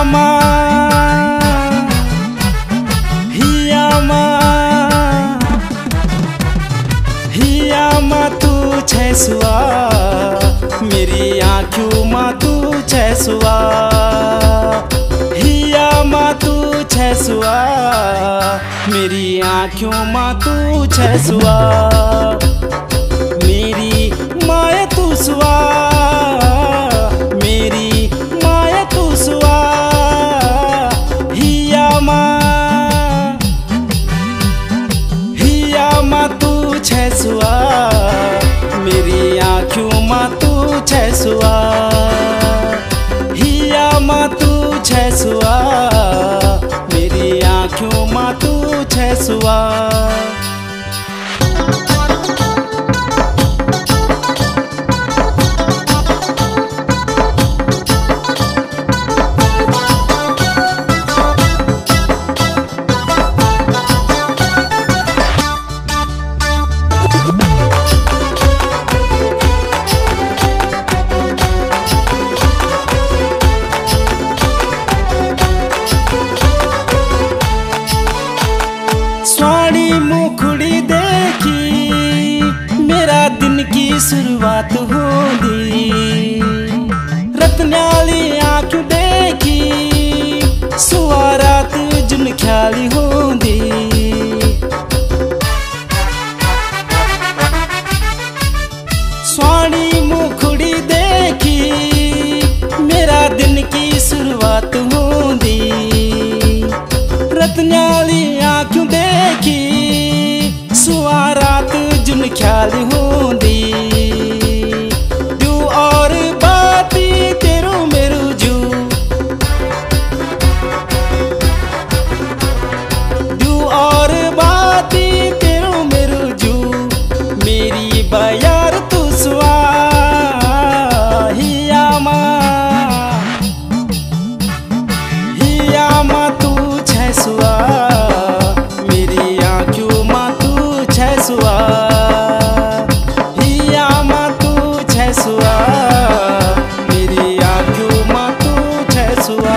छे सुआ मेरी आँखियों माँ तू छे सुआ हिया माँ तू छे सुआ मेरी आँखियों माँ तू छे सुआ मेरी माया तू सुआ मेरी माया तू सुआ हिया माँ तू छे सुआ मेरी आँखियों माँ तू छे सुआ हिया माँ तू छे सुआ मेरी आँखियों माँ तू छे सुआ मुखड़ी देखी मेरा दिन की शुरुआत होंदी रत्नाली आँखों देखी सुवा रात जिमख्याली होंदी स्वाणी मुखड़ी देखी मेरा दिन की शुरुआत होंदी रत्नाली आँखों देखी सुवा रात जिमख्याली होंदी दू और बाती तेरो मेरो जू दू और बाती तेरो मेरो जू मेरी बयार तू सुआ हिया माँ तू छे सुआ मेरी आँखों माँ तू छे सुआ हिया माँ तू छे सुआ मेरी आँखों माँ तू छे सुआ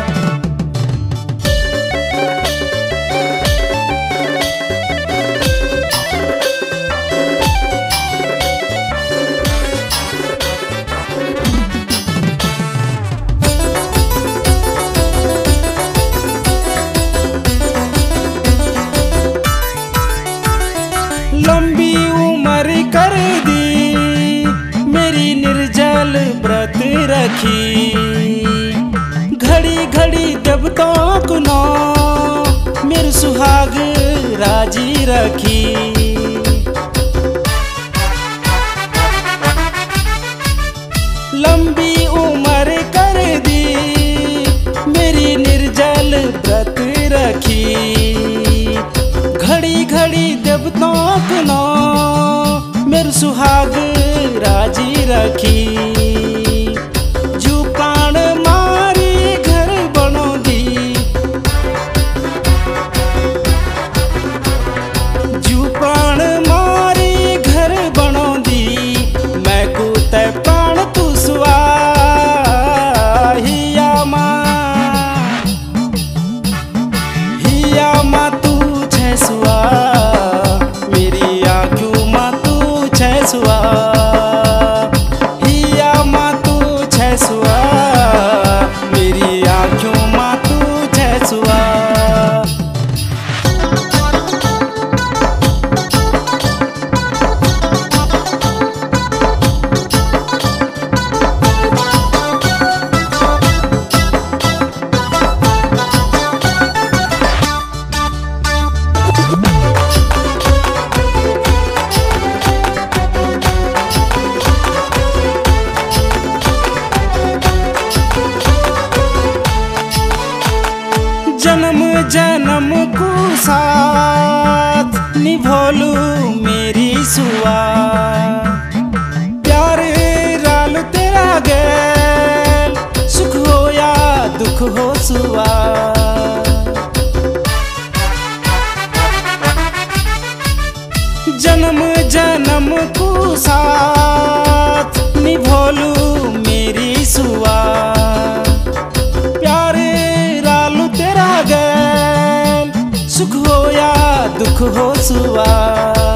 लंबी उम्र कर दी मेरी निर्जल व्रत रखी घड़ी घड़ी जब तक ना मेरे सुहाग राजी रखी लंबी उम्र कर दी मेरी निर्जल व्रत रखी घड़ी घड़ी जब तक ना मेरे सुहाग राजी रखी जू प्राण मारी घर बनो दी जू प्राण मारी घर बनो दी मैं को तय प्राण तू सुआ हिया माँ तू छे सुआ मेरी आँखों माँ तू छे सुआ हिया माँ तू छे सुआ मेरी आँखों माँ तू छे सुआ जन्म जन्म को साथ निभोलू मेरी सुआ प्यार राल तेरा गैल सुख हो या दुख हो सुआ जन्म जन्म को साथ निभोलू मेरी सुआ प्यार सुख हो सुवा।